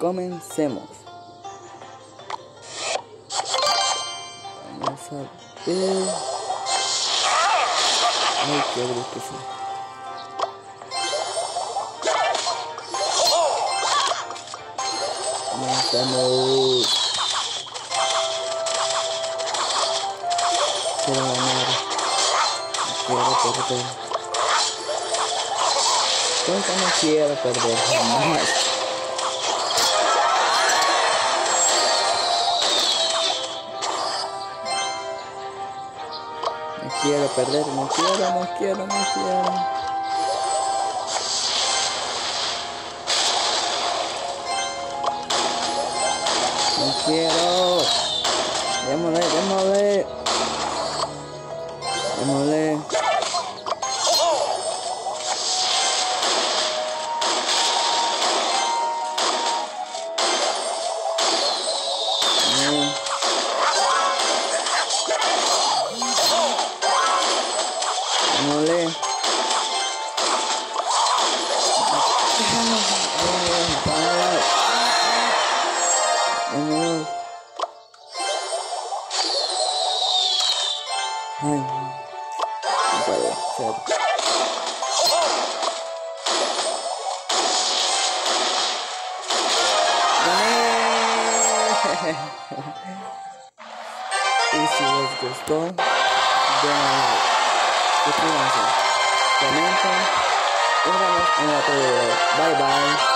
comencemos. Vamos a ver. Ay, qué bruto sí. Comenzamos. Quiero ganar. Quiero perder. Nunca no quiero perder jamás. No quiero perder, no quiero. No quiero. Démosle. Ay, no puede ser. ¡Gané! Y si les gustó, denle like, suscríbanse, comenten y nos vemos en otro video. Bye bye.